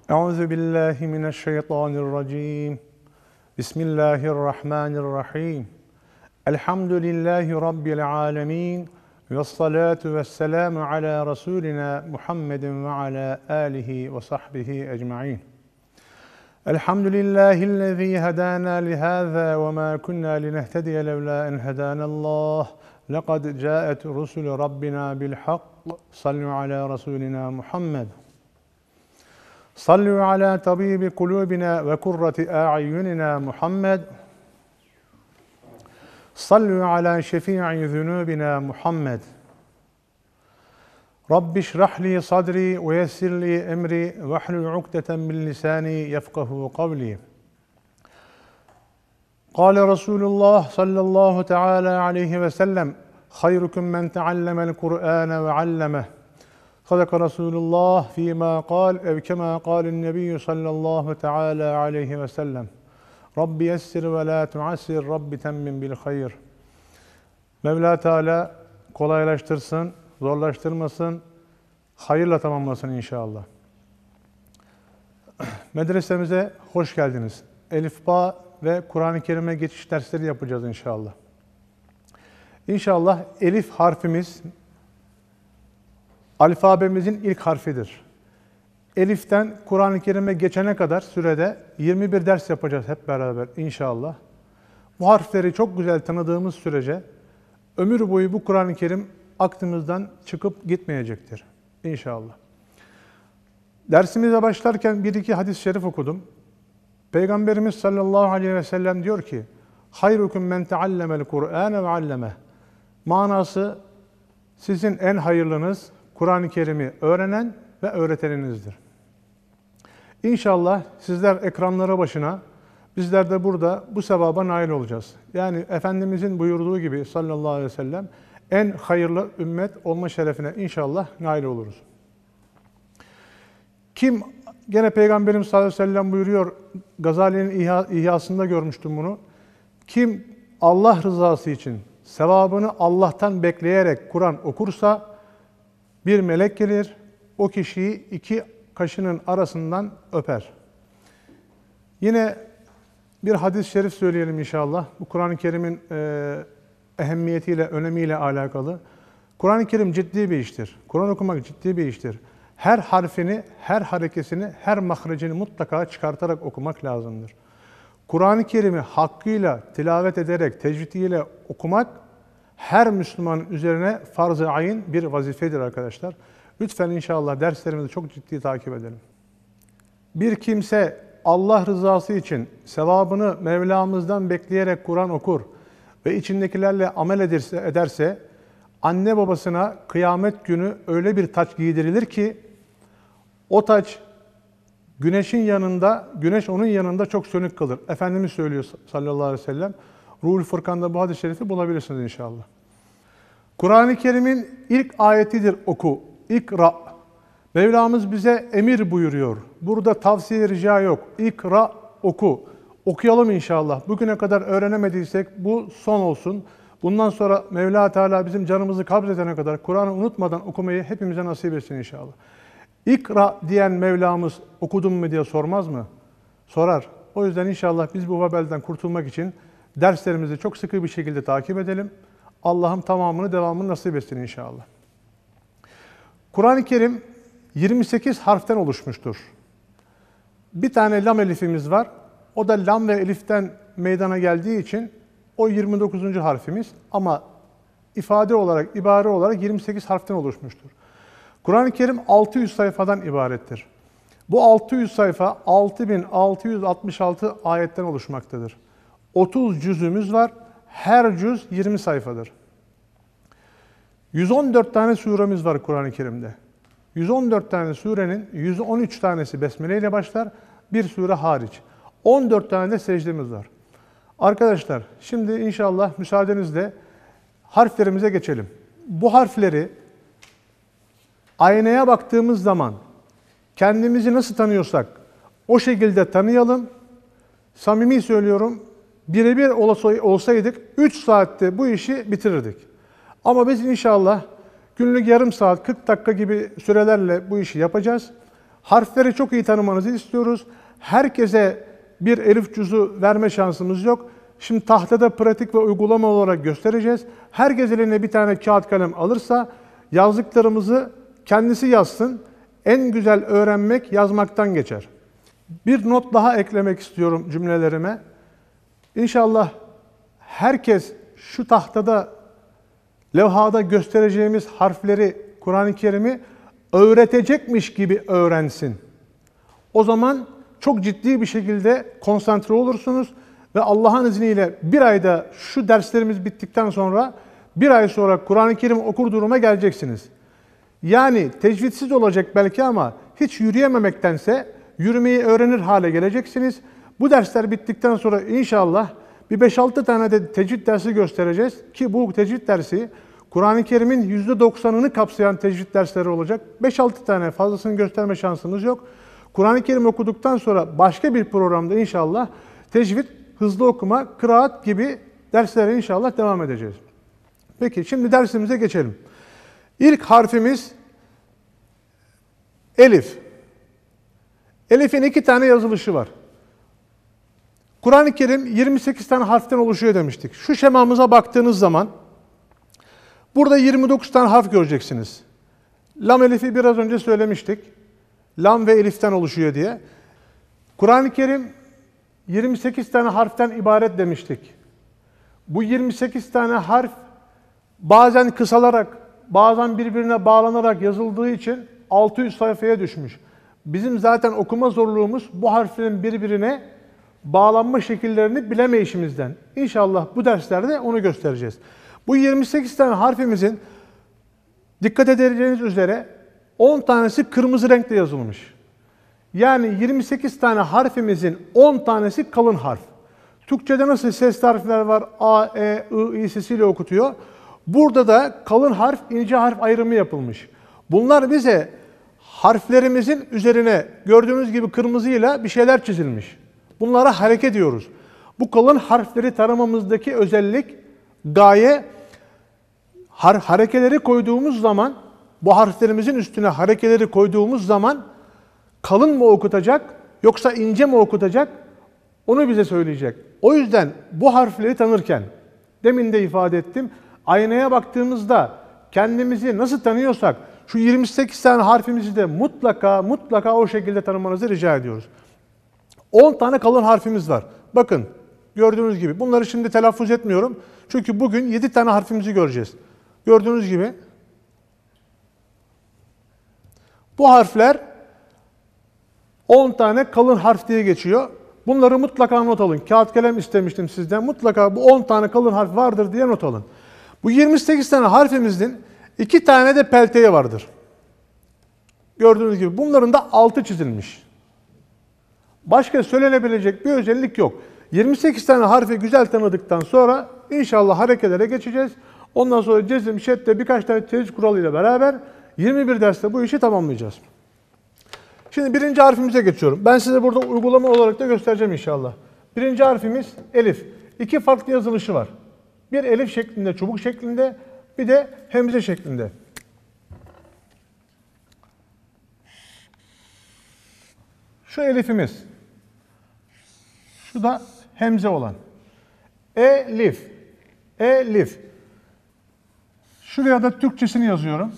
Euzu billahi mineşşeytanirracim. Bismillahirrahmanirrahim. Elhamdülillahi rabbil alamin. Vessalatu vesselamu ala rasulina Muhammedin ve ala alihi ve sahbihi ecmaîn. Elhamdülillahillezî hedâna lihâzâ ve mâ kunnâ linehtediye levlâ en hedânallâh. Lekad câet rusulü rabbina bil hak. Sallu ala rasulina Muhammed. Sallu ala tabibi kulubina ve kurrati a'yunina Muhammed. Sallu ala şefii zunubina Muhammed. Rabbi şrah sadri ve yessir li emri ve hlul ukdeten min lisani yefkahu kavli. Kâle Resulullah sallallahu teâlâ aleyhi ve sellem: Hayrukum men teallemel Kur'âne ve allemeh. Sadaka Resulullah fîmâ kâl ev kemâ kâlen nebiyyü sallallahu teâlâ aleyhi ve sellem. Rabbi yessir ve lâ tuassir, Rabbi temmin bil hayr. Mevla Teala kolaylaştırsın, zorlaştırmasın, hayırla tamamlasın inşallah. Medresemize hoş geldiniz. Elifba ve Kur'an-ı Kerim'e geçiş dersleri yapacağız inşallah. İnşallah elif harfimiz alfabemizin ilk harfidir. Elif'ten Kur'an-ı Kerim'e geçene kadar sürede 21 ders yapacağız hep beraber inşallah. Bu harfleri çok güzel tanıdığımız sürece ömür boyu bu Kur'an-ı Kerim aklımızdan çıkıp gitmeyecektir inşallah. Dersimize başlarken bir iki hadis-i şerif okudum. Peygamberimiz sallallahu aleyhi ve sellem diyor ki: Hayrukum men teallemel Kur'ane ve allemeh. Manası, sizin en hayırlınız Kur'an-ı Kerim'i öğrenen ve öğreteninizdir. İnşallah sizler ekranlara başına, bizler de burada bu sevaba nail olacağız. Yani Efendimizin buyurduğu gibi sallallahu aleyhi ve sellem en hayırlı ümmet olma şerefine inşallah nail oluruz. Kim, gene Peygamberimiz sallallahu aleyhi ve sellem buyuruyor, Gazali'nin İhyasında görmüştüm bunu. Kim Allah rızası için sevabını Allah'tan bekleyerek Kur'an okursa, bir melek gelir, o kişiyi iki kaşının arasından öper. Yine bir hadis-i şerif söyleyelim inşallah. Bu Kur'an-ı Kerim'in ehemmiyetiyle, önemiyle alakalı. Kur'an-ı Kerim ciddi bir iştir. Kur'an okumak ciddi bir iştir. Her harfini, her harekesini, her mahrecini mutlaka çıkartarak okumak lazımdır. Kur'an-ı Kerim'i hakkıyla tilavet ederek, tecvidiyle okumak, her Müslümanın üzerine farz-ı ayn bir vazifedir arkadaşlar. Lütfen inşallah derslerimizi çok ciddi takip edelim. Bir kimse Allah rızası için sevabını Mevlamızdan bekleyerek Kur'an okur ve içindekilerle amel ederse, anne babasına kıyamet günü öyle bir taç giydirilir ki, o taç güneşin yanında, güneş onun yanında çok sönük kalır. Efendimiz söylüyor sallallahu aleyhi ve sellem. Ruhul Furkan'da bu hadis-i şerifi bulabilirsiniz inşallah. Kur'an-ı Kerim'in ilk ayetidir oku. İkra. Mevlamız bize emir buyuruyor. Burada tavsiye rica yok. İkra, oku. Okuyalım inşallah. Bugüne kadar öğrenemediysek bu son olsun. Bundan sonra Mevla Teala bizim canımızı kabzedene kadar Kur'an'ı unutmadan okumayı hepimize nasip etsin inşallah. İkra diyen Mevlamız okudun mu diye sormaz mı? Sorar. O yüzden inşallah biz bu vebelden kurtulmak için derslerimizi çok sıkı bir şekilde takip edelim. Allah'ım tamamını, devamını nasip etsin inşallah. Kur'an-ı Kerim 28 harften oluşmuştur. Bir tane lam elifimiz var. O da lam ve eliften meydana geldiği için o 29. harfimiz, ama ifade olarak, ibare olarak 28 harften oluşmuştur. Kur'an-ı Kerim 600 sayfadan ibarettir. Bu 600 sayfa 6666 ayetten oluşmaktadır. 30 cüzümüz var. Her cüz 20 sayfadır. 114 tane suremiz var Kur'an-ı Kerim'de. 114 tane surenin 113 tanesi Besmele ile başlar, bir sure hariç. 14 tane de secdemiz var. Arkadaşlar, şimdi inşallah müsaadenizle harflerimize geçelim. Bu harfleri aynaya baktığımız zaman kendimizi nasıl tanıyorsak o şekilde tanıyalım. Samimi söylüyorum, birebir olsaydık 3 saatte bu işi bitirirdik. Ama biz inşallah günlük yarım saat, 40 dakika gibi sürelerle bu işi yapacağız. Harfleri çok iyi tanımanızı istiyoruz. Herkese bir elif cüzü verme şansımız yok. Şimdi tahtada pratik ve uygulama olarak göstereceğiz. Herkes eline bir tane kağıt kalem alırsa yazdıklarımızı kendisi yazsın. En güzel öğrenmek yazmaktan geçer. Bir not daha eklemek istiyorum cümlelerime. İnşallah herkes şu tahtada, levhada göstereceğimiz harfleri, Kur'an-ı Kerim'i öğretecekmiş gibi öğrensin. O zaman çok ciddi bir şekilde konsantre olursunuz ve Allah'ın izniyle bir ayda şu derslerimiz bittikten sonra bir ay sonra Kur'an-ı Kerim okur duruma geleceksiniz. Yani tecvidsiz olacak belki ama hiç yürüyememektense yürümeyi öğrenir hale geleceksiniz. Bu dersler bittikten sonra inşallah bir 5-6 tane de tecvid dersi göstereceğiz ki bu tecvid dersi Kur'an-ı Kerim'in %90'ını kapsayan tecvid dersleri olacak. 5-6 tane, fazlasını gösterme şansımız yok. Kur'an-ı Kerim okuduktan sonra başka bir programda inşallah tecvid, hızlı okuma, kıraat gibi derslere inşallah devam edeceğiz. Peki şimdi dersimize geçelim. İlk harfimiz elif. Elif'in 2 tane yazılışı var. Kur'an-ı Kerim 28 tane harften oluşuyor demiştik. Şu şemamıza baktığınız zaman burada 29 tane harf göreceksiniz. Lam elifi biraz önce söylemiştik. Lam ve eliften oluşuyor diye. Kur'an-ı Kerim 28 tane harften ibaret demiştik. Bu 28 tane harf bazen kısalarak, bazen birbirine bağlanarak yazıldığı için 600 sayfaya düşmüş. Bizim zaten okuma zorluğumuz bu harflerin birbirine bağlanma şekillerini bilemeyişimizden. İnşallah bu derslerde onu göstereceğiz. Bu 28 tane harfimizin dikkat edeceğiniz üzere 10 tanesi kırmızı renkle yazılmış. Yani 28 tane harfimizin 10 tanesi kalın harf. Türkçe'de nasıl sesli harfler var? A, E, I, İ sesiyle okutuyor. Burada da kalın harf, ince harf ayrımı yapılmış. Bunlar bize harflerimizin üzerine gördüğünüz gibi kırmızıyla bir şeyler çizilmiş. Bunlara hareke diyoruz. Bu kalın harfleri taramamızdaki özellik, gaye, harekeleri koyduğumuz zaman, bu harflerimizin üstüne harekeleri koyduğumuz zaman kalın mı okutacak yoksa ince mi okutacak onu bize söyleyecek. O yüzden bu harfleri tanırken, demin de ifade ettim, aynaya baktığımızda kendimizi nasıl tanıyorsak şu 28 tane harfimizi de mutlaka o şekilde tanımanızı rica ediyoruz. 10 tane kalın harfimiz var. Bakın gördüğünüz gibi bunları şimdi telaffuz etmiyorum. Çünkü bugün 7 tane harfimizi göreceğiz. Gördüğünüz gibi bu harfler 10 tane kalın harf diye geçiyor. Bunları mutlaka not alın. Kağıt kalem istemiştim sizden. Mutlaka bu 10 tane kalın harf vardır diye not alın. Bu 28 tane harfimizin 2 tane de pelteği vardır. Gördüğünüz gibi bunların da altı çizilmiş. Başka söylenebilecek bir özellik yok. 28 tane harfi güzel tanıdıktan sonra inşallah harekelere geçeceğiz. Ondan sonra cezim, şedde birkaç tane tecvid kuralıyla beraber 21 derste bu işi tamamlayacağız. Şimdi birinci harfimize geçiyorum. Ben size burada uygulama olarak da göstereceğim inşallah. Birinci harfimiz elif. 2 farklı yazılışı var. Bir elif şeklinde, çubuk şeklinde, bir de hemze şeklinde. Şu elifimiz. Şu da hemze olan. Elif. Elif. Şuraya da Türkçesini yazıyorum.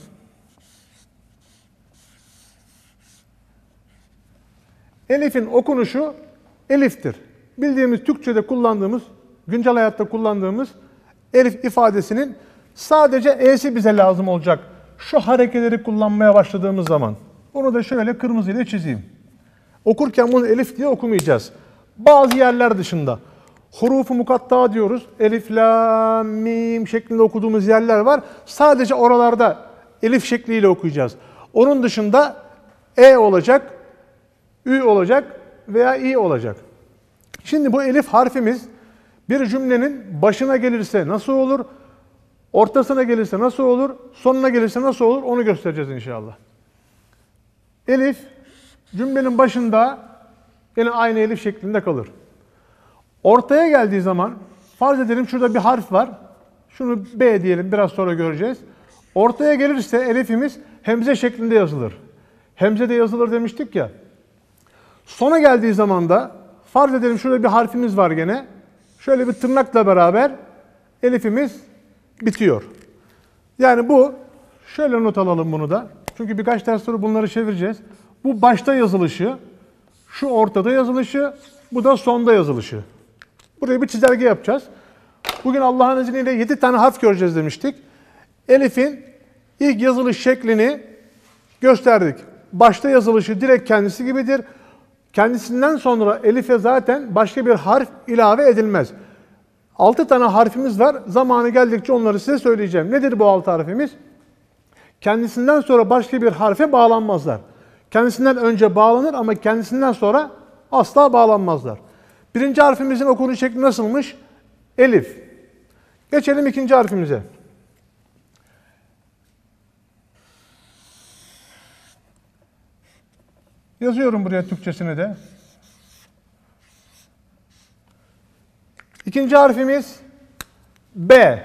Elif'in okunuşu eliftir. Bildiğimiz Türkçe'de kullandığımız, güncel hayatta kullandığımız elif ifadesinin sadece e'si bize lazım olacak. Şu harekeleri kullanmaya başladığımız zaman. Bunu da şöyle kırmızıyla çizeyim. Okurken bunu elif diye okumayacağız. Bazı yerler dışında. Hurufu mukatta diyoruz. Elif, la, mim şeklinde okuduğumuz yerler var. Sadece oralarda elif şekliyle okuyacağız. Onun dışında e olacak, ü olacak veya i olacak. Şimdi bu elif harfimiz bir cümlenin başına gelirse nasıl olur, ortasına gelirse nasıl olur, sonuna gelirse nasıl olur onu göstereceğiz inşallah. Elif cümlenin başında yine aynı elif şeklinde kalır. Ortaya geldiği zaman farz edelim şurada bir harf var. Şunu B diyelim, biraz sonra göreceğiz. Ortaya gelirse elifimiz hemze şeklinde yazılır. hemze de yazılır demiştik ya. Sona geldiği zaman da farz edelim şurada bir harfimiz var gene. Şöyle bir tırnakla beraber elifimiz bitiyor. Yani bu, şöyle not alalım bunu da. Çünkü birkaç ders sonra bunları çevireceğiz. Bu başta yazılışı, şu ortada yazılışı, bu da sonda yazılışı. Buraya bir çizelge yapacağız. Bugün Allah'ın izniyle 7 tane harf göreceğiz demiştik. Elif'in ilk yazılış şeklini gösterdik. Başta yazılışı direkt kendisi gibidir. Kendisinden sonra Elif'e zaten başka bir harf ilave edilmez. 6 tane harfimiz var. Zamanı geldikçe onları size söyleyeceğim. Nedir bu 6 harfimiz? Kendisinden sonra başka bir harfe bağlanmazlar. Kendisinden önce bağlanır ama kendisinden sonra asla bağlanmazlar. Birinci harfimizin okunuş şekli nasılmış? Elif. Geçelim ikinci harfimize. Yazıyorum buraya Türkçesini de. İkinci harfimiz B.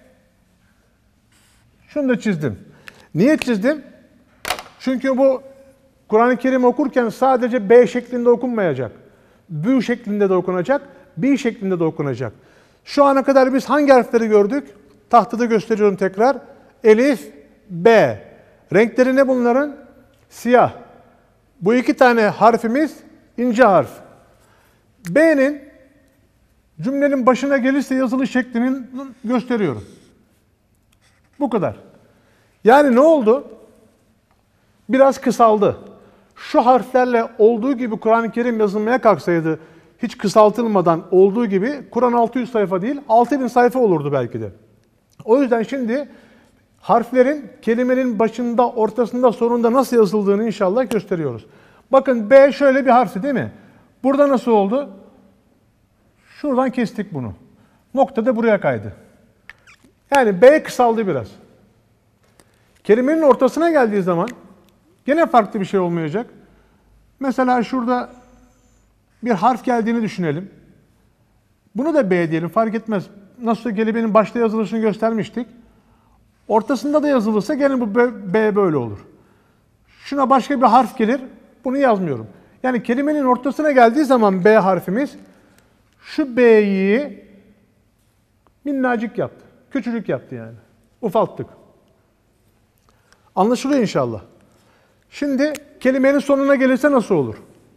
Şunu da çizdim. Niye çizdim? Çünkü bu Kur'an-ı Kerim okurken sadece B şeklinde okunmayacak. Bü şeklinde de okunacak, B şeklinde de okunacak. Şu ana kadar biz hangi harfleri gördük? Tahtada gösteriyorum tekrar. Elif, B. Renkleri ne bunların? Siyah. Bu 2 tane harfimiz ince harf. B'nin cümlenin başına gelirse yazılış şeklini gösteriyorum. Bu kadar. Yani ne oldu? Biraz kısaldı. Şu harflerle olduğu gibi Kur'an-ı Kerim yazılmaya kalksaydı, hiç kısaltılmadan olduğu gibi Kur'an 600 sayfa değil, 6000 sayfa olurdu belki de. O yüzden şimdi harflerin kelimenin başında, ortasında, sonunda nasıl yazıldığını inşallah gösteriyoruz. Bakın B şöyle bir harfi değil mi? Burada nasıl oldu? Şuradan kestik bunu. Nokta da buraya kaydı. Yani B kısaldı biraz. Kelimenin ortasına geldiği zaman gene farklı bir şey olmayacak. Mesela şurada bir harf geldiğini düşünelim. Bunu da B diyelim, fark etmez. Nasılsa kelimenin başta yazılışını göstermiştik. Ortasında da yazılırsa gene bu B böyle olur. Şuna başka bir harf gelir, bunu yazmıyorum. Yani kelimenin ortasına geldiği zaman B harfimiz, şu B'yi minnacık yaptı. Küçücük yaptı yani. Ufalttık. Anlaşılıyor inşallah. Şimdi kelimenin sonuna gelirse nasıl olur?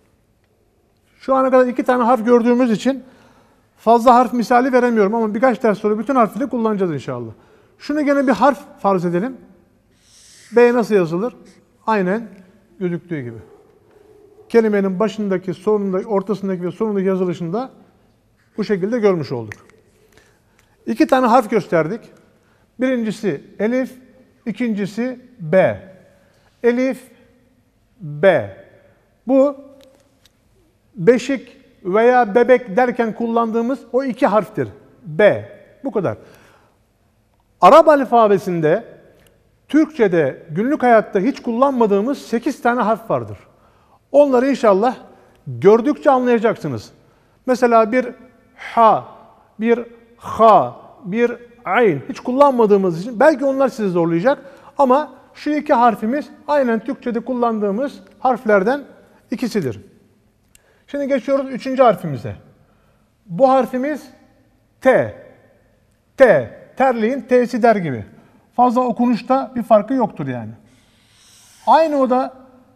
Şu ana kadar 2 tane harf gördüğümüz için fazla harf misali veremiyorum ama birkaç ders sonra bütün harfleri kullanacağız inşallah. Şunu gene bir harf farz edelim. B nasıl yazılır? Aynen gözüktüğü gibi. Kelimenin başındaki, sonundaki, ortasındaki ve sonundaki yazılışında bu şekilde görmüş olduk. 2 tane harf gösterdik. Birincisi elif, ikincisi B. Elif, B. Bu beşik veya bebek derken kullandığımız o 2 harftir. B. Bu kadar. Arap alfabesinde, Türkçe'de, günlük hayatta hiç kullanmadığımız 8 tane harf vardır. Onları inşallah gördükçe anlayacaksınız. Mesela bir ha, bir ha, bir ayn hiç kullanmadığımız için belki onlar sizi zorlayacak ama şu 2 harfimiz aynen Türkçe'de kullandığımız harflerden ikisidir. Şimdi geçiyoruz 3. harfimize. Bu harfimiz T. T. Terliğin T'si der gibi. Fazla okunuşta bir farkı yoktur yani. Aynı o da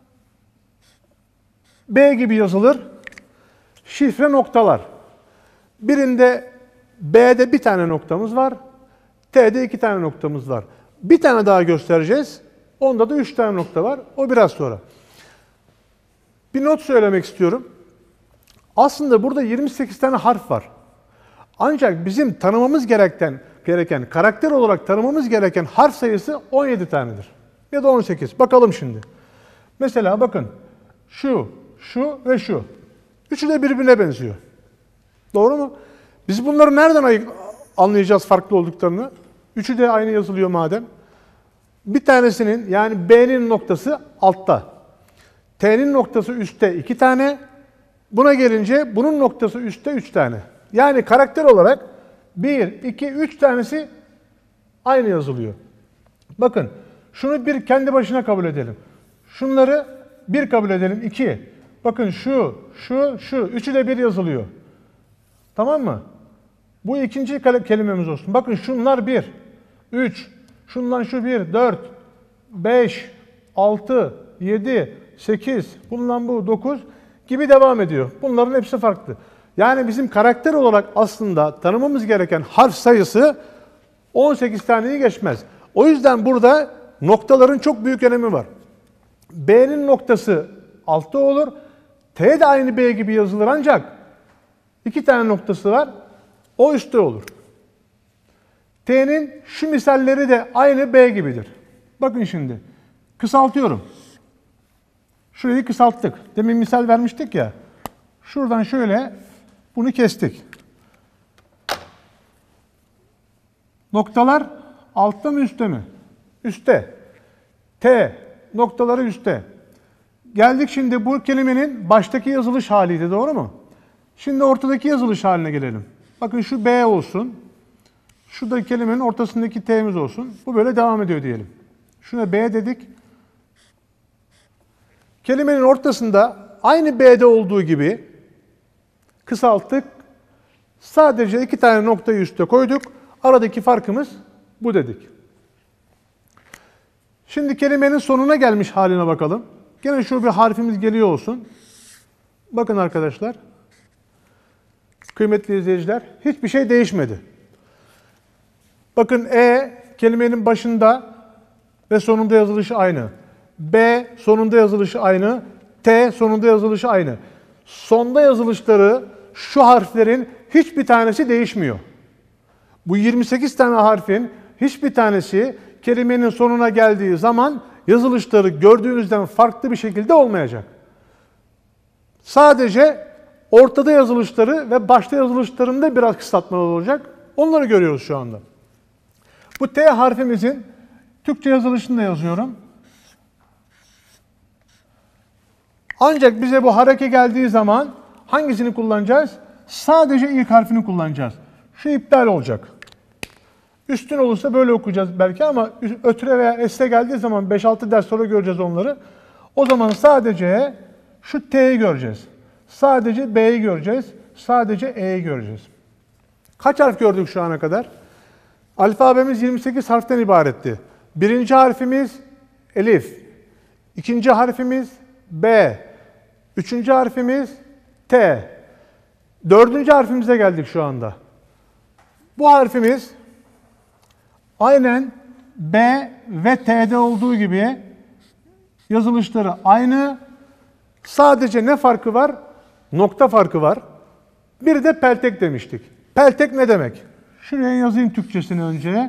B gibi yazılır. Şifre noktalar. Birinde B'de 1 tane noktamız var. T'de 2 tane noktamız var. Bir tane daha göstereceğiz. Onda da 3 tane nokta var. O biraz sonra. Bir not söylemek istiyorum. Aslında burada 28 tane harf var. Ancak bizim tanımamız gereken, karakter olarak tanımamız gereken harf sayısı 17 tanedir. Ya da 18. Bakalım şimdi. Mesela bakın. Şu, şu ve şu. Üçü de birbirine benziyor. Doğru mu? Biz bunları nereden anlayacağız farklı olduklarını? Üçü de aynı yazılıyor madem. Bir tanesinin yani B'nin noktası altta. T'nin noktası üstte 2 tane. Buna gelince bunun noktası üstte 3 tane. Yani karakter olarak 1, 2, 3 tanesi aynı yazılıyor. Bakın şunu bir kendi başına kabul edelim. Şunları 1 kabul edelim. 2. Bakın şu. Üçü de 1 yazılıyor. Tamam mı? Bu ikinci kelimemiz olsun. Bakın şunlar 1. 3. Şundan şu 1. 4. 5. 6. 7. 8. Bundan bu 9 gibi devam ediyor. Bunların hepsi farklı. Yani bizim karakter olarak aslında tanımamız gereken harf sayısı 18 taneyi geçmez. O yüzden burada noktaların çok büyük önemi var. B'nin noktası altta olur. T de aynı B gibi yazılır ancak 2 tane noktası var. O üstte olur. T'nin şu misalleri de aynı B gibidir. Bakın şimdi. Kısaltıyorum. Şurayı kısalttık. Demin misal vermiştik ya. Şuradan şöyle bunu kestik. Noktalar altta mı üstte mi? Üstte. T noktaları üstte. Geldik şimdi bu kelimenin baştaki yazılış haliydi, doğru mu? Şimdi ortadaki yazılış haline gelelim. Bakın şu B olsun. Şuradaki kelimenin ortasındaki T'miz olsun. Bu böyle devam ediyor diyelim. Şuna B dedik. Kelimenin ortasında aynı B'de olduğu gibi kısalttık. Sadece 2 tane noktayı üste koyduk. Aradaki farkımız bu dedik. Şimdi kelimenin sonuna gelmiş haline bakalım. Gene şu bir harfimiz geliyor olsun. Bakın arkadaşlar. Kıymetli izleyiciler, hiçbir şey değişmedi. Bakın kelimenin başında ve sonunda yazılışı aynı. B sonunda yazılışı aynı. T sonunda yazılışı aynı. Sonda yazılışları şu harflerin hiçbir tanesi değişmiyor. Bu 28 tane harfin hiçbir tanesi kelimenin sonuna geldiği zaman yazılışları gördüğünüzden farklı bir şekilde olmayacak. Sadece ortada yazılışları ve başta yazılışlarında biraz kısaltmalar olacak. Onları görüyoruz şu anda. Bu T harfimizin Türkçe yazılışını da yazıyorum. Ancak bize bu hareke geldiği zaman hangisini kullanacağız? Sadece ilk harfini kullanacağız. Şu iptal olacak. Üstün olursa böyle okuyacağız belki ama ötüre veya esre geldiği zaman 5-6 ders sonra göreceğiz onları. O zaman sadece şu T'yi göreceğiz. Sadece B'yi göreceğiz. Sadece E'yi göreceğiz. Kaç harf gördük şu ana kadar? Alfabemiz 28 harften ibaretti. Birinci harfimiz elif. İkinci harfimiz B. Üçüncü harfimiz T. Dördüncü harfimize geldik şu anda. Bu harfimiz aynen B ve T'de olduğu gibi yazılışları aynı. Sadece ne farkı var? Nokta farkı var. Bir de peltek demiştik. Peltek ne demek? Şuraya yazayım Türkçesini önce.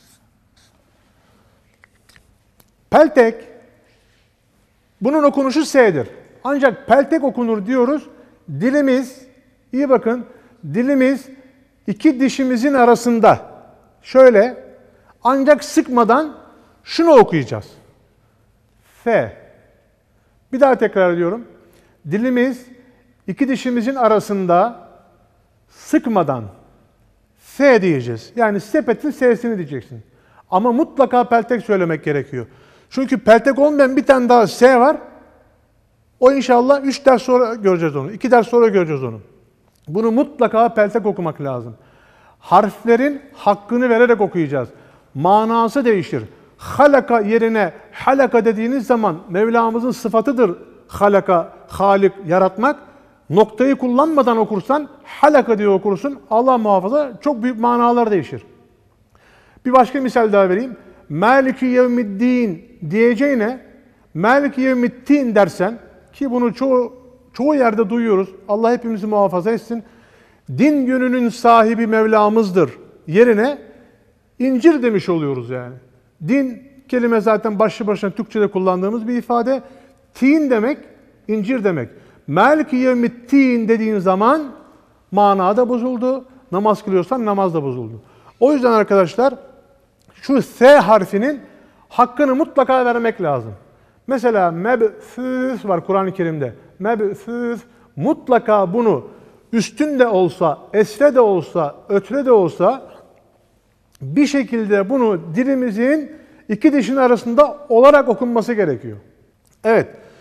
Peltek, bunun okunuşu S'dir. Ancak peltek okunur diyoruz. Dilimiz, iyi bakın, dilimiz iki dişimizin arasında. Şöyle, ancak sıkmadan şunu okuyacağız. F. Bir daha tekrar ediyorum. Dilimiz iki dişimizin arasında sıkmadan F diyeceğiz. Yani sepetin S'sini diyeceksin. Ama mutlaka peltek söylemek gerekiyor. Çünkü peltek olmayan bir tane daha S var. O inşallah 3 ders sonra göreceğiz onu. 2 ders sonra göreceğiz onu. Bunu mutlaka peltek okumak lazım. Harflerin hakkını vererek okuyacağız. Manası değişir. Halaka yerine halaka dediğiniz zaman Mevlamızın sıfatıdır halaka, halik, yaratmak. Noktayı kullanmadan okursan halaka diye okursun. Allah muhafaza çok büyük manalar değişir. Bir başka misal daha vereyim. Maliki yevmiddin diyeceğine Maliki yevmiddin dersen, ki bunu çoğu yerde duyuyoruz. Allah hepimizi muhafaza etsin. Din gününün sahibi Mevlamızdır yerine incir demiş oluyoruz yani. Din kelime zaten başlı başına Türkçe'de kullandığımız bir ifade. Tin demek, incir demek. Maliki yevmiddin dediğin zaman mana da bozuldu. Namaz kılıyorsan namaz da bozuldu. O yüzden arkadaşlar şu S harfinin hakkını mutlaka vermek lazım. Mesela meb'füs var Kur'an-ı Kerim'de. Meb'füs, mutlaka bunu üstün de olsa, esre de olsa, ötre de olsa bir şekilde bunu dilimizin iki dişin arasında olarak okunması gerekiyor. Evet.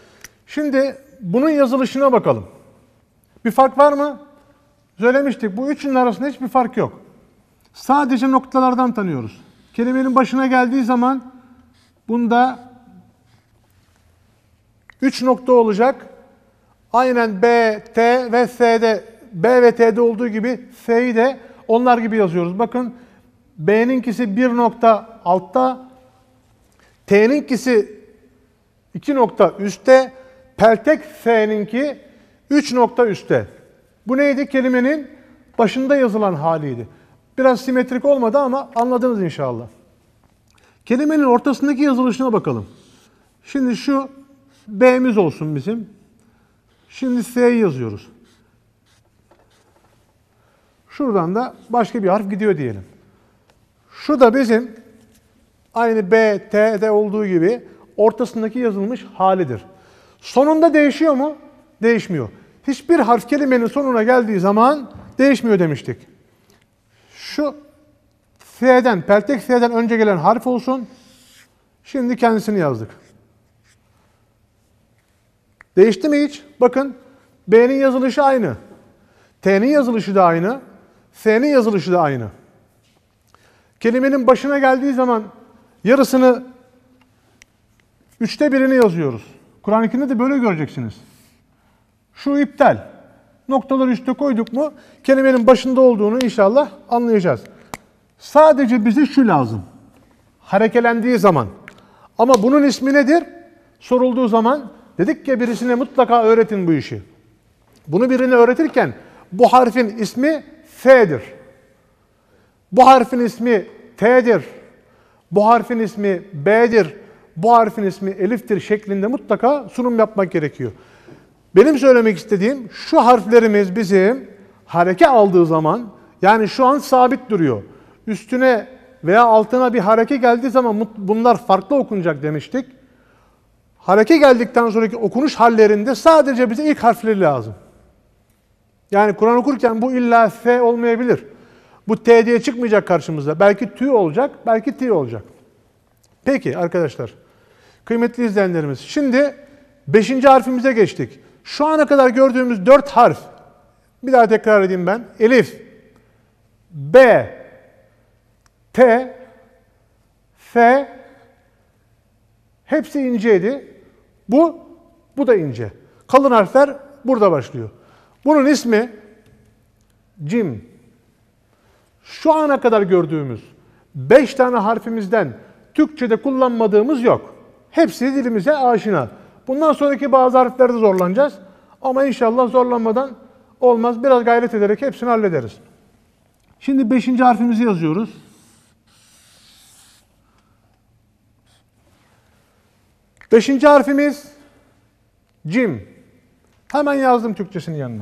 Şimdi bunun yazılışına bakalım. Bir fark var mı? Söylemiştik. Bu üçünün arasında hiçbir fark yok. Sadece noktalardan tanıyoruz. Kelimenin başına geldiği zaman bunda 3 nokta olacak. Aynen B, T ve S'de, B ve T'de olduğu gibi S'yi de onlar gibi yazıyoruz. Bakın B'ninkisi 1 nokta altta, T'ninkisi 2 nokta üstte, peltek S'ninki 3 nokta üstte. Bu neydi? Kelimenin başında yazılan haliydi. Biraz simetrik olmadı ama anladınız inşallah. Kelimenin ortasındaki yazılışına bakalım. Şimdi şu B'miz olsun bizim. Şimdi S'yi yazıyoruz. Şuradan da başka bir harf gidiyor diyelim. Şu da bizim aynı B, T'de olduğu gibi ortasındaki yazılmış halidir. Sonunda değişiyor mu? Değişmiyor. Hiçbir harf kelimenin sonuna geldiği zaman değişmiyor demiştik. Şu S'den, peltek S'den önce gelen harf olsun. Şimdi kendisini yazdık. Değişti mi hiç? Bakın B'nin yazılışı aynı. T'nin yazılışı da aynı. S'nin yazılışı da aynı. Kelimenin başına geldiği zaman yarısını 3'te 1'ini yazıyoruz. Kur'an-ı Kerim'de de böyle göreceksiniz. Şu iptal. Noktaları üste koyduk mu kelimenin başında olduğunu inşallah anlayacağız. Sadece bize şu lazım. Harekelendiği zaman. Ama bunun ismi nedir? Sorulduğu zaman dedik ki birisine mutlaka öğretin bu işi. Bunu birine öğretirken bu harfin ismi F'dir. Bu harfin ismi T'dir. Bu harfin ismi B'dir. Bu harfin ismi Elif'tir şeklinde mutlaka sunum yapmak gerekiyor. Benim söylemek istediğim şu harflerimiz bizim hareke aldığı zaman yani şu an sabit duruyor. Üstüne veya altına bir hareke geldiği zaman bunlar farklı okunacak demiştik. Hareke geldikten sonraki okunuş hallerinde sadece bize ilk harfleri lazım. Yani Kur'an okurken bu illa F olmayabilir. Bu T diye çıkmayacak karşımıza. Belki tü olacak, belki T olacak. Peki arkadaşlar, kıymetli izleyenlerimiz. Şimdi 5. harfimize geçtik. Şu ana kadar gördüğümüz 4 harf. Bir daha tekrar edeyim ben. Elif, B, T, F. Hepsi inceydi. Bu da ince. Kalın harfler burada başlıyor. Bunun ismi cim. Şu ana kadar gördüğümüz 5 tane harfimizden Türkçe'de kullanmadığımız yok. Hepsi dilimize aşina. Bundan sonraki bazı harflerde zorlanacağız. Ama inşallah zorlanmadan olmaz. Biraz gayret ederek hepsini hallederiz. Şimdi 5. harfimizi yazıyoruz. Beşinci harfimiz cim. Hemen yazdım Türkçesinin yanına.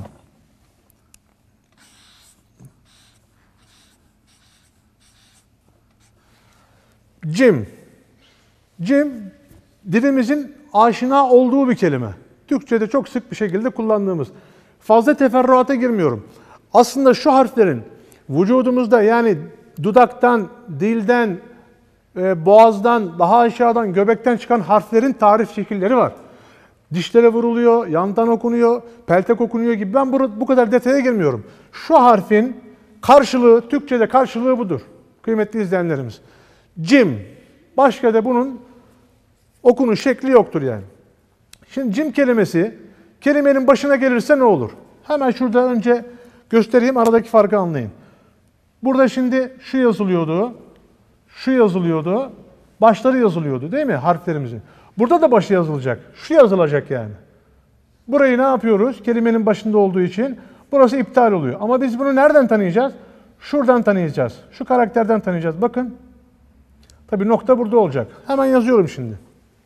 Cim. Cim, dilimizin aşina olduğu bir kelime. Türkçe'de çok sık bir şekilde kullandığımız. Fazla teferruata girmiyorum. Aslında şu harflerin vücudumuzda yani dudaktan, dilden, boğazdan, daha aşağıdan, göbekten çıkan harflerin tarif şekilleri var. Dişlere vuruluyor, yandan okunuyor, peltek okunuyor gibi. Ben bu kadar detaya girmiyorum. Şu harfin karşılığı, Türkçe'de karşılığı budur. Kıymetli izleyenlerimiz. Cim. Başka da bunun okunuş şekli yoktur yani. Şimdi cim kelimesi, kelimenin başına gelirse ne olur? Hemen şurada önce göstereyim, aradaki farkı anlayın. Burada şimdi şu yazılıyordu, şu yazılıyordu, başları yazılıyordu değil mi harflerimizin? Burada da başı yazılacak, şu yazılacak yani. Burayı ne yapıyoruz? Kelimenin başında olduğu için burası iptal oluyor. Ama biz bunu nereden tanıyacağız? Şuradan tanıyacağız, şu karakterden tanıyacağız. Bakın, tabii nokta burada olacak. Hemen yazıyorum şimdi.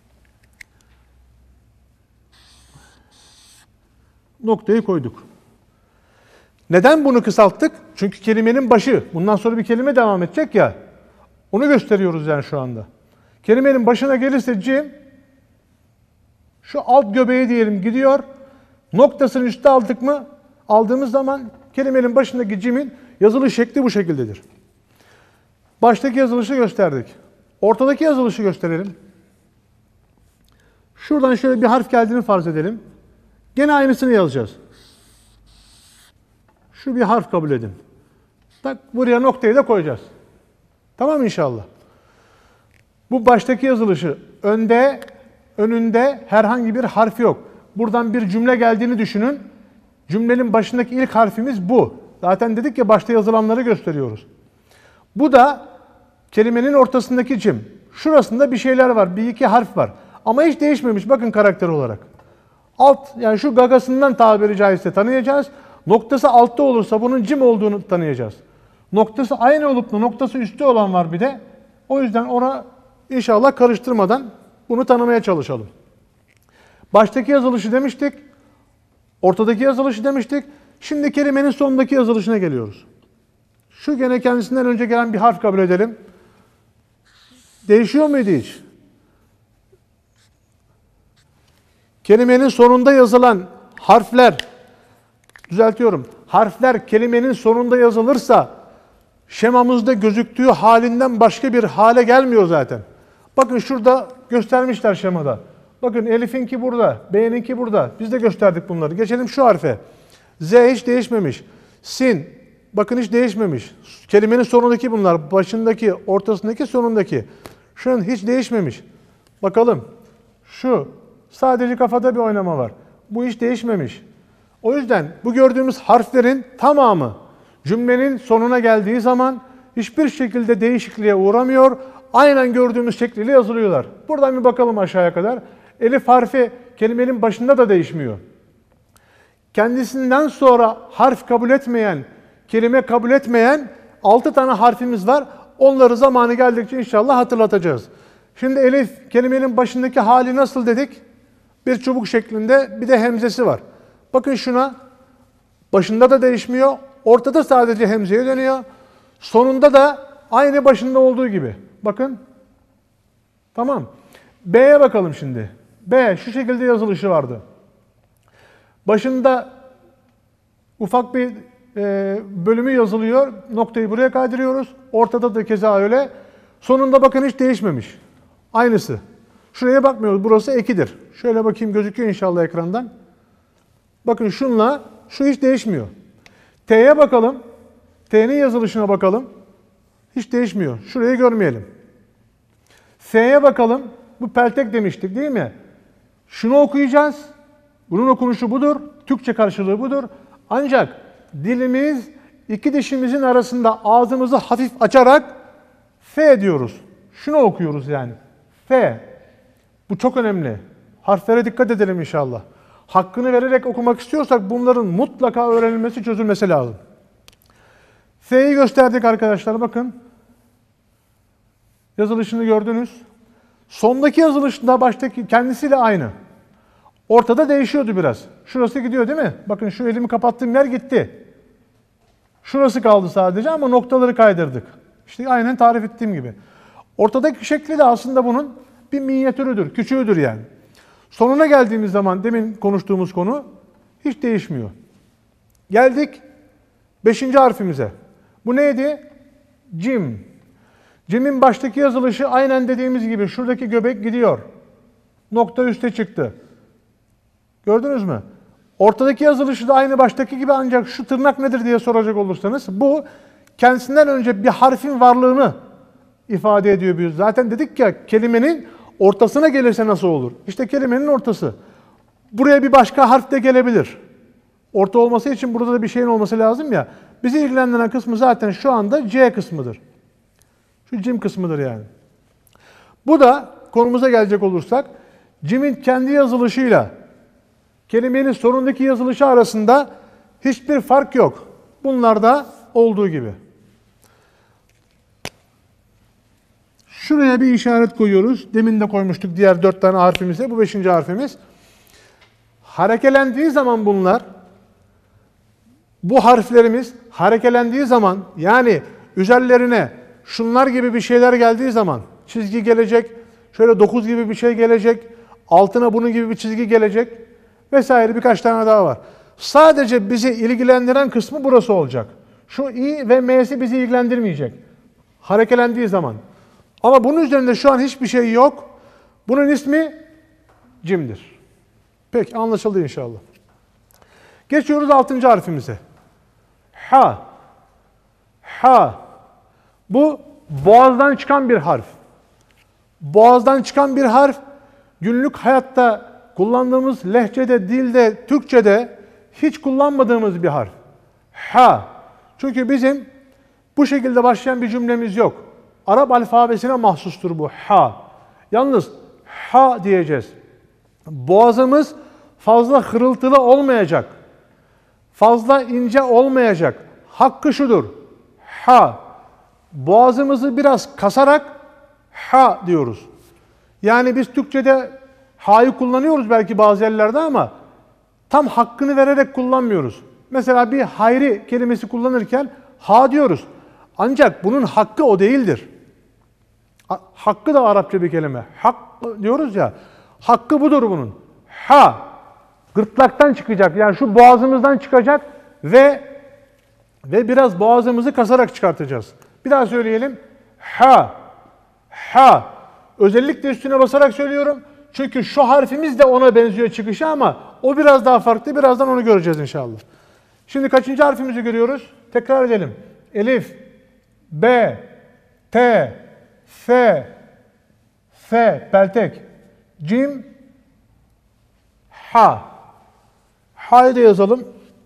Noktayı koyduk. Neden bunu kısalttık? Çünkü kelimenin başı. Bundan sonra bir kelime devam edecek ya. Onu gösteriyoruz yani şu anda. Kelimenin başına gelirse cim, şu alt göbeği diyelim gidiyor. Noktasını üste aldık mı? Aldığımız zaman kelimenin başındaki cimin yazılış şekli bu şekildedir. Baştaki yazılışı gösterdik. Ortadaki yazılışı gösterelim. Şuradan şöyle bir harf geldiğini farz edelim. Gene aynısını yazacağız. Şu bir harf kabul edin. Tak, buraya noktayı da koyacağız. Tamam inşallah. Bu baştaki yazılışı önünde herhangi bir harf yok. Buradan bir cümle geldiğini düşünün. Cümlenin başındaki ilk harfimiz bu. Zaten dedik ya başta yazılanları gösteriyoruz. Bu da kelimenin ortasındaki cim. Şurasında bir şeyler var. Bir iki harf var. Ama hiç değişmemiş bakın karakter olarak. Alt yani şu gagasından tabiri caizse tanıyacağız. Noktası altta olursa bunun cim olduğunu tanıyacağız. Noktası aynı olup da noktası üstte olan var bir de. O yüzden ona inşallah karıştırmadan bunu tanımaya çalışalım. Baştaki yazılışı demiştik. Ortadaki yazılışı demiştik. Şimdi kelimenin sonundaki yazılışına geliyoruz. Şu gene kendisinden önce gelen bir harf kabul edelim. Değişiyor muydu hiç? Kelimenin sonunda yazılan harfler, düzeltiyorum, harfler kelimenin sonunda yazılırsa şemamızda gözüktüğü halinden başka bir hale gelmiyor zaten. Bakın şurada göstermişler şemada. Bakın Elif'inki burada, B'ninki burada. Biz de gösterdik bunları. Geçelim şu harfe. Z hiç değişmemiş. Sin, bakın hiç değişmemiş. Kelimenin sonundaki bunlar. Başındaki, ortasındaki, sonundaki. Şunun hiç değişmemiş. Bakalım. Şu, sadece kafada bir oynama var. Bu hiç değişmemiş. O yüzden bu gördüğümüz harflerin tamamı cümlenin sonuna geldiği zaman hiçbir şekilde değişikliğe uğramıyor. Aynen gördüğümüz şekliyle yazılıyorlar. Buradan bir bakalım aşağıya kadar. Elif harfi kelimenin başında da değişmiyor. Kendisinden sonra harf kabul etmeyen, kelime kabul etmeyen 6 tane harfimiz var. Onları zamanı geldikçe inşallah hatırlatacağız. Şimdi elif kelimenin başındaki hali nasıl dedik? Bir çubuk şeklinde bir de hemzesi var. Bakın şuna, başında da değişmiyor. Ortada sadece hemzeye dönüyor. Sonunda da aynı başında olduğu gibi. Bakın. Tamam. B'ye bakalım şimdi. B şu şekilde yazılışı vardı. Başında ufak bir bölümü yazılıyor. Noktayı buraya kaydırıyoruz. Ortada da keza öyle. Sonunda bakın hiç değişmemiş. Aynısı. Şuraya bakmıyoruz. Burası ekidir. Şöyle bakayım gözüküyor inşallah ekrandan. Bakın şunla şu hiç değişmiyor. T'ye bakalım. T'nin yazılışına bakalım. Hiç değişmiyor. Şurayı görmeyelim. F'ye bakalım. Bu peltek demiştik değil mi? Şunu okuyacağız. Bunun okunuşu budur. Türkçe karşılığı budur. Ancak dilimiz iki dişimizin arasında ağzımızı hafif açarak F diyoruz. Şunu okuyoruz yani. F. Bu çok önemli. Harflere dikkat edelim inşallah. Hakkını vererek okumak istiyorsak bunların mutlaka öğrenilmesi, çözülmesi lazım. F'yi gösterdik arkadaşlar. Bakın. Yazılışını gördünüz. Sondaki yazılışında baştaki kendisiyle aynı. Ortada değişiyordu biraz. Şurası gidiyor değil mi? Bakın şu elimi kapattığım yer gitti. Şurası kaldı sadece ama noktaları kaydırdık. İşte aynen tarif ettiğim gibi. Ortadaki şekli de aslında bunun bir minyatürüdür, küçüğüdür yani. Sonuna geldiğimiz zaman demin konuştuğumuz konu hiç değişmiyor. Geldik 5. harfimize. Bu neydi? Cim. Cim'in baştaki yazılışı aynen dediğimiz gibi şuradaki göbek gidiyor. Nokta üste çıktı. Gördünüz mü? Ortadaki yazılışı da aynı baştaki gibi ancak şu tırnak nedir diye soracak olursanız bu kendisinden önce bir harfin varlığını ifade ediyor bir. Zaten dedik ya kelimenin ortasına gelirse nasıl olur? İşte kelimenin ortası. Buraya bir başka harf de gelebilir. Orta olması için burada da bir şeyin olması lazım ya. Bizi ilgilendiren kısmı zaten şu anda C kısmıdır. Şu cim kısmıdır yani. Bu da konumuza gelecek olursak cimin kendi yazılışıyla kelimenin sonundaki yazılışı arasında hiçbir fark yok. Bunlarda olduğu gibi. Şuraya bir işaret koyuyoruz. Demin de koymuştuk diğer 4 tane harfimize. Bu 5. harfimiz. Harekelendiği zaman bunlar, bu harflerimiz harekelendiği zaman yani üzerlerine şunlar gibi bir şeyler geldiği zaman çizgi gelecek, şöyle 9 gibi bir şey gelecek, altına bunun gibi bir çizgi gelecek vesaire birkaç tane daha var. Sadece bizi ilgilendiren kısmı burası olacak. Şu i ve m'si bizi ilgilendirmeyecek. Harekelendiği zaman. Ama bunun üzerinde şu an hiçbir şey yok. Bunun ismi Cimdir. Peki anlaşıldı inşallah. Geçiyoruz 6. harfimize. Ha. Ha. Bu boğazdan çıkan bir harf. Boğazdan çıkan bir harf, günlük hayatta kullandığımız lehçede, dilde, Türkçede hiç kullanmadığımız bir harf. Ha. Çünkü bizim bu şekilde başlayan bir cümlemiz yok. Arap alfabesine mahsustur bu ha. Yalnız ha diyeceğiz. Boğazımız fazla hırıltılı olmayacak. Fazla ince olmayacak. Hakkı şudur. Ha. Boğazımızı biraz kasarak ha diyoruz. Yani biz Türkçe'de ha'yı kullanıyoruz belki bazı yerlerde ama tam hakkını vererek kullanmıyoruz. Mesela bir hayri kelimesi kullanırken ha diyoruz. Ancak bunun hakkı o değildir. Hakkı da Arapça bir kelime. Hak diyoruz ya. Hakkı budur bunun. Ha. Gırtlaktan çıkacak. Yani şu boğazımızdan çıkacak ve biraz boğazımızı kasarak çıkartacağız. Bir daha söyleyelim. Ha. Ha. Özellikle üstüne basarak söylüyorum. Çünkü şu harfimiz de ona benziyor çıkışı ama o biraz daha farklı. Birazdan onu göreceğiz inşallah. Şimdi kaçıncı harfimizi görüyoruz? Tekrar edelim. Elif, B, T, F, F, peltek, Cim, Ha. Ha'yı da yazalım.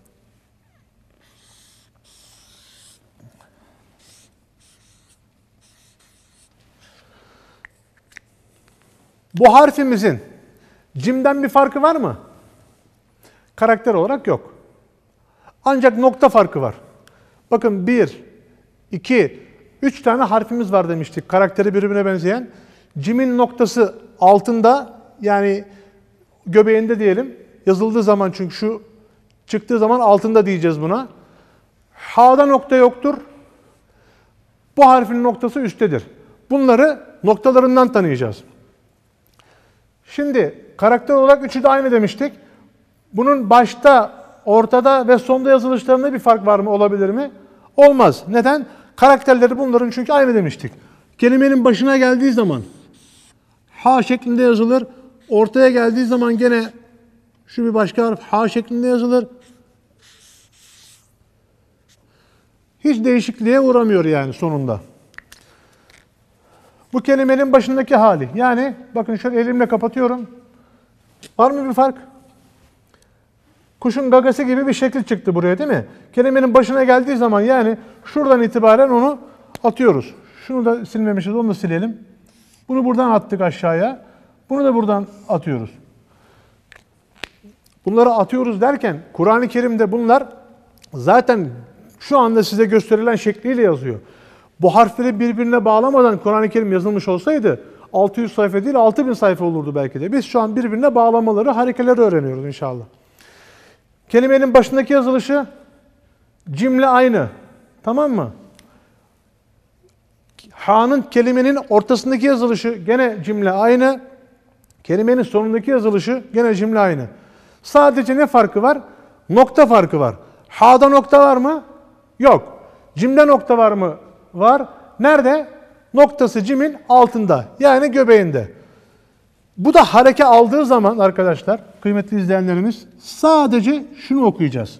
Bu harfimizin Cim'den bir farkı var mı? Karakter olarak yok. Ancak nokta farkı var. Bakın 1, 2, 3 tane harfimiz var demiştik. Karakteri birbirine benzeyen. Cim'in noktası altında, yani göbeğinde diyelim. Yazıldığı zaman, çünkü şu çıktığı zaman altında diyeceğiz buna. Ha'da nokta yoktur. Bu harfin noktası üsttedir. Bunları noktalarından tanıyacağız. Şimdi karakter olarak üçü de aynı demiştik. Bunun başta, ortada ve sonda yazılışlarında bir fark var mı, olabilir mi? Olmaz. Neden? Karakterleri bunların çünkü aynı demiştik. Kelimenin başına geldiği zaman ha şeklinde yazılır. Ortaya geldiği zaman gene şu bir başka harf ha şeklinde yazılır. Hiç değişikliğe uğramıyor yani sonunda. Bu kelimenin başındaki hali. Yani bakın şöyle elimle kapatıyorum. Var mı bir fark? Kuşun gagası gibi bir şekil çıktı buraya, değil mi? Kelimenin başına geldiği zaman yani şuradan itibaren onu atıyoruz. Şunu da silmemişiz, onu da silelim. Bunu buradan attık aşağıya. Bunu da buradan atıyoruz. Bunları atıyoruz derken Kur'an-ı Kerim'de bunlar zaten şu anda size gösterilen şekliyle yazıyor. Bu harfleri birbirine bağlamadan Kur'an-ı Kerim yazılmış olsaydı 600 sayfa değil 6000 sayfa olurdu belki de. Biz şu an birbirine bağlamaları, harekeleri öğreniyoruz inşallah. Kelimenin başındaki yazılışı cimle aynı. Tamam mı? Ha'nın kelimenin ortasındaki yazılışı gene cimle aynı. Kelimenin sonundaki yazılışı gene cimle aynı. Sadece ne farkı var? Nokta farkı var. Ha'da nokta var mı? Yok. Cimde nokta var mı? Var. Nerede? Noktası cimin altında. Yani göbeğinde. Bu da hareke aldığı zaman arkadaşlar, kıymetli izleyenlerimiz, sadece şunu okuyacağız.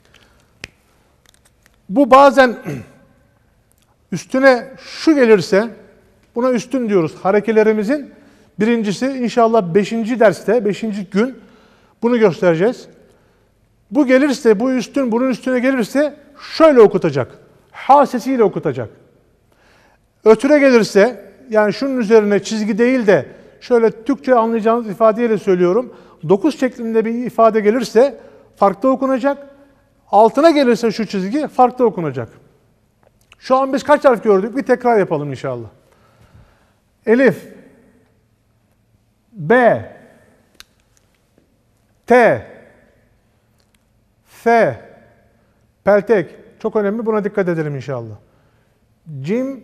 Bu bazen üstüne şu gelirse, buna üstün diyoruz. Harekelerimizin birincisi, inşallah 5. derste, 5. gün bunu göstereceğiz. Bu gelirse, bu üstün bunun üstüne gelirse şöyle okutacak. Ha sesiyle okutacak. Ötüre gelirse, yani şunun üzerine çizgi değil de şöyle Türkçe anlayacağınız ifadeyle söylüyorum. 9 şeklinde bir ifade gelirse farklı okunacak. Altına gelirse şu çizgi farklı okunacak. Şu an biz kaç harf gördük? Bir tekrar yapalım inşallah. Elif, B, T, F, peltek. Çok önemli, buna dikkat edelim inşallah. Cim,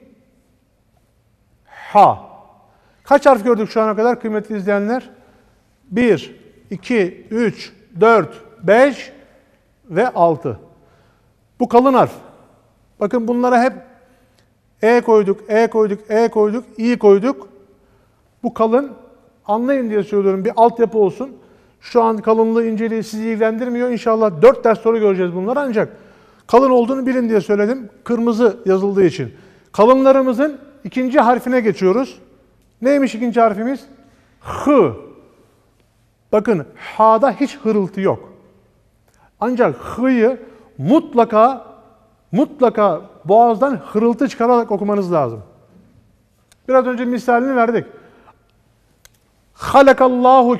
Ha. Kaç harf gördük şu ana kadar kıymetli izleyenler? 1, 2, 3, 4, 5 ve 6. Bu kalın harf. Bakın bunlara hep E koyduk, E koyduk, E koyduk, İ koyduk. Bu kalın. Anlayın diye söylüyorum, bir altyapı olsun. Şu an kalınlığı, inceliği sizi ilgilendirmiyor. İnşallah 4 ders sonra göreceğiz bunları, ancak kalın olduğunu bilin diye söyledim. Kırmızı yazıldığı için. Kalınlarımızın ikinci harfine geçiyoruz. Neymiş ikinci harfimiz? H. Bakın ha'da hiç hırıltı yok. Ancak h'yı mutlaka boğazdan hırıltı çıkararak okumanız lazım. Biraz önce misalini verdik. Halakallahu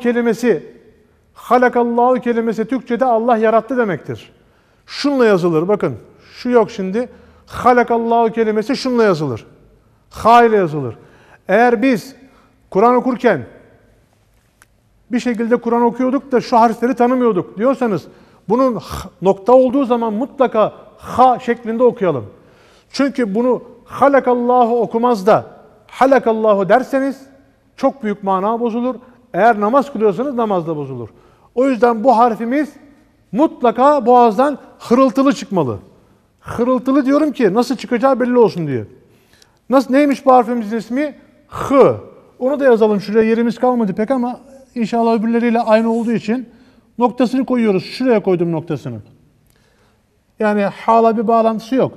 kelimesi Türkçe'de Allah yarattı demektir. Şunla yazılır, bakın. Şu yok şimdi. Halakallahu kelimesi şunla yazılır. Ha ile yazılır. Eğer biz Kur'an okurken bir şekilde Kur'an okuyorduk da şu harfleri tanımıyorduk diyorsanız, bunun nokta olduğu zaman mutlaka ha şeklinde okuyalım. Çünkü bunu halakallahu okumaz da halakallahu derseniz çok büyük mana bozulur. Eğer namaz kılıyorsanız namaz da bozulur. O yüzden bu harfimiz mutlaka boğazdan hırıltılı çıkmalı. Hırıltılı diyorum ki nasıl çıkacağı belli olsun diye. Neymiş bu harfimizin ismi? H. Onu da yazalım şuraya, yerimiz kalmadı pek ama inşallah öbürleriyle aynı olduğu için noktasını koyuyoruz. Şuraya koydum noktasını. Yani ha'la bir bağlantısı yok.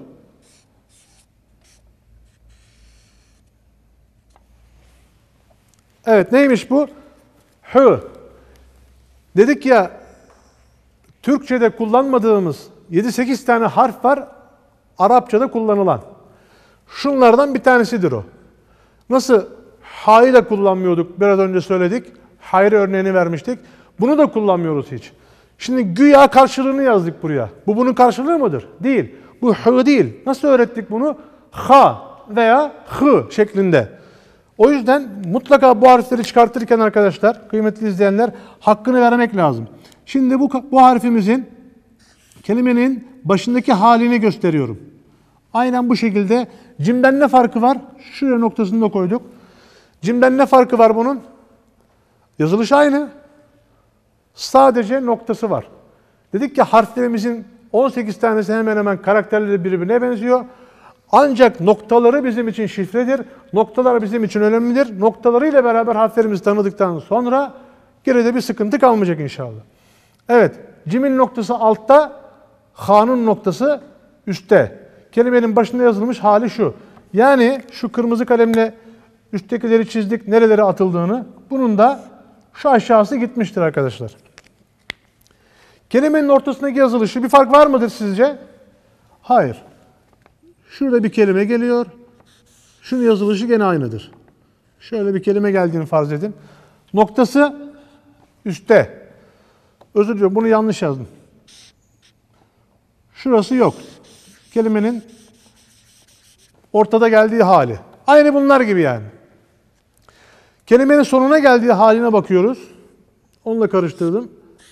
Evet, neymiş bu? H. Dedik ya, Türkçe'de kullanmadığımız 7-8 tane harf var, Arapça'da kullanılan. Şunlardan bir tanesidir o. Nasıl ha'yı da kullanmıyorduk, biraz önce söyledik. Hayri örneğini vermiştik. Bunu da kullanmıyoruz hiç. Şimdi güya karşılığını yazdık buraya. Bu bunun karşılığı mıdır? Değil. Bu h değil. Nasıl öğrettik bunu? Ha veya h şeklinde. O yüzden mutlaka bu harfleri çıkartırken arkadaşlar, kıymetli izleyenler, hakkını vermek lazım. Şimdi bu harfimizin, kelimenin başındaki halini gösteriyorum. Aynen bu şekilde. Cimden ne farkı var? Şuraya noktasını da koyduk. Cimden ne farkı var bunun? Yazılış aynı. Sadece noktası var. Dedik ki harflerimizin 18 tanesi hemen hemen karakterleri birbirine benziyor. Ancak noktaları bizim için şifredir. Noktalar bizim için önemlidir. Noktalarıyla beraber harflerimizi tanıdıktan sonra geride bir sıkıntı kalmayacak inşallah. Evet, cimin noktası altta, ha'nın noktası üstte. Kelimenin başında yazılmış hali şu. Yani şu kırmızı kalemle üsttekileri çizdik, nerelere atıldığını. Bunun da şu aşağısı gitmiştir arkadaşlar. Kelimenin ortasındaki yazılışı bir fark var mıdır sizce? Hayır. Şurada bir kelime geliyor. Şunun yazılışı gene aynıdır. Şöyle bir kelime geldiğini farz edin. Noktası üstte. Özür diliyorum, bunu yanlış yazdım. Şurası yok. Kelimenin ortada geldiği hali. Aynı bunlar gibi yani. Kelimenin sonuna geldiği haline bakıyoruz. Onunla karıştırdım.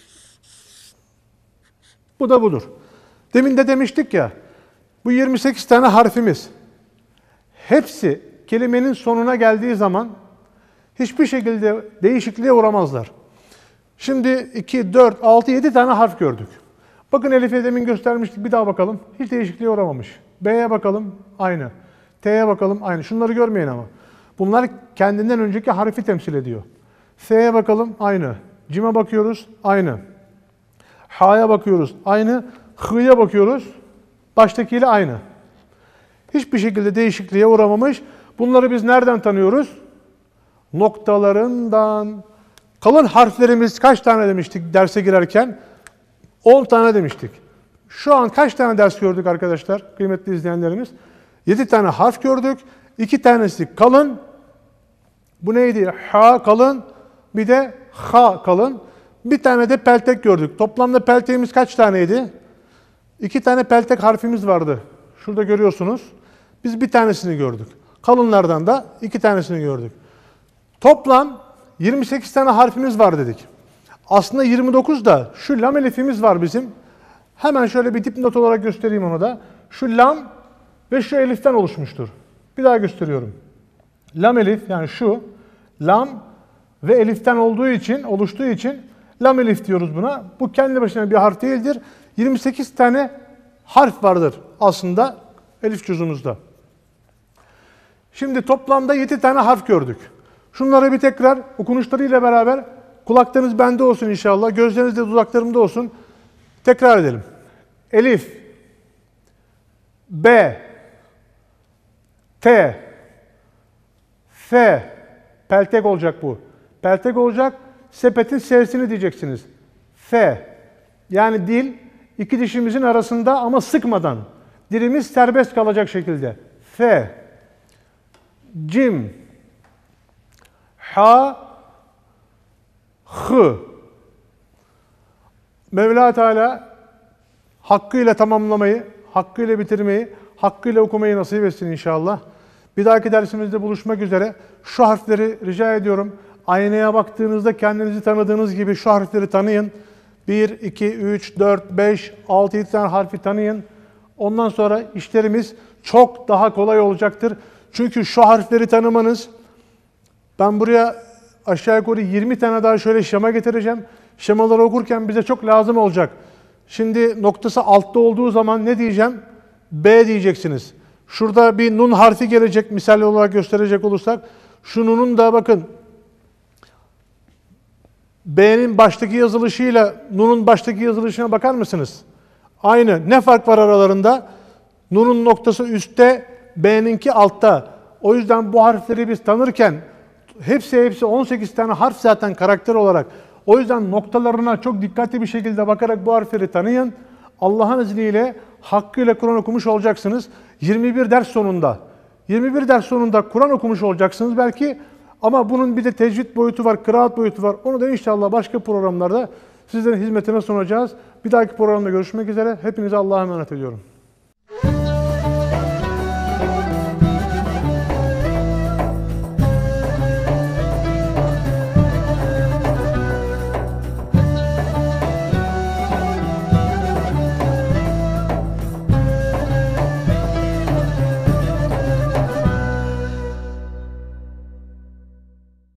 Bu da budur. Demin de demiştik ya, bu 28 tane harfimiz, hepsi kelimenin sonuna geldiği zaman hiçbir şekilde değişikliğe uğramazlar. Şimdi 2, 4, 6, 7 tane harf gördük. Bakın Elif'e demin göstermiştik, bir daha bakalım. Hiç değişikliğe uğramamış. B'ye bakalım, aynı. T'ye bakalım, aynı. Şunları görmeyin ama. Bunlar kendinden önceki harfi temsil ediyor. S'ye bakalım, aynı. Cim'e bakıyoruz, aynı. Ha'ya bakıyoruz, aynı. H'ya bakıyoruz, baştakiyle aynı. Hiçbir şekilde değişikliğe uğramamış. Bunları biz nereden tanıyoruz? Noktalarından. Kalın harflerimiz kaç tane demiştik derse girerken? 10 tane demiştik. Şu an kaç tane ders gördük arkadaşlar, kıymetli izleyenlerimiz? 7 tane harf gördük. 2 tanesi kalın. Bu neydi? Ha kalın. Bir de ha kalın. Bir tane de peltek gördük. Toplamda pelteğimiz kaç taneydi? 2 tane peltek harfimiz vardı. Şurada görüyorsunuz. Biz bir tanesini gördük. Kalınlardan da 2 tanesini gördük. Toplam 28 tane harfimiz var dedik. Aslında 29 da şu lam elifimiz var bizim. Hemen şöyle bir dipnot olarak göstereyim onu da. Şu lam ve şu eliften oluşmuştur. Bir daha gösteriyorum. Lam elif, yani şu lam ve eliften oluştuğu için lam elif diyoruz buna. Bu kendi başına bir harf değildir. 28 tane harf vardır aslında elif cüzumuzda. Şimdi toplamda 7 tane harf gördük. Şunları bir tekrar okunuşlarıyla beraber kulaklarınız bende olsun inşallah, gözleriniz de dudaklarımda olsun. Tekrar edelim. Elif, B, T, F, peltek olacak bu. Peltek olacak, sepetin S'sini diyeceksiniz. F, yani dil iki dişimizin arasında ama sıkmadan. Dilimiz serbest kalacak şekilde. F, Cim, H, H. Mevla Teala hakkıyla tamamlamayı, hakkıyla bitirmeyi, hakkıyla okumayı nasip etsin inşallah. Bir dahaki dersimizde buluşmak üzere. Şu harfleri rica ediyorum. Aynaya baktığınızda kendinizi tanıdığınız gibi şu harfleri tanıyın. 1, 2, 3, 4, 5, 6, 7 tane harfi tanıyın. Ondan sonra işlerimiz çok daha kolay olacaktır. Çünkü şu harfleri tanımanız, ben buraya aşağı yukarı 20 tane daha şöyle şema getireceğim. Şemaları okurken bize çok lazım olacak. Şimdi noktası altta olduğu zaman ne diyeceğim? B diyeceksiniz. Şurada bir nun harfi gelecek, misal olarak gösterecek olursak. Şu nunun da bakın, B'nin baştaki yazılışıyla nunun baştaki yazılışına bakar mısınız? Aynı. Ne fark var aralarında? Nunun noktası üstte, B'ninki altta. O yüzden bu harfleri biz tanırken, hepsi 18 tane harf zaten karakter olarak. O yüzden noktalarına çok dikkatli bir şekilde bakarak bu harfleri tanıyın. Allah'ın izniyle hakkıyla Kur'an okumuş olacaksınız. 21 ders sonunda Kur'an okumuş olacaksınız belki. Ama bunun bir de tecvid boyutu var, kıraat boyutu var. Onu da inşallah başka programlarda sizlerin hizmetine sunacağız. Bir dahaki programda görüşmek üzere. Hepinize Allah'a emanet ediyorum.